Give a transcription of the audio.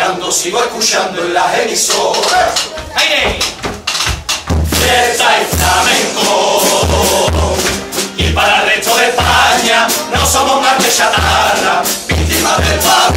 bailando, sigo escuchando en las emisoras. ¡Aire! Fiesta y flamenco. Y para el resto de España no somos más que chatarra, víctimas del papel.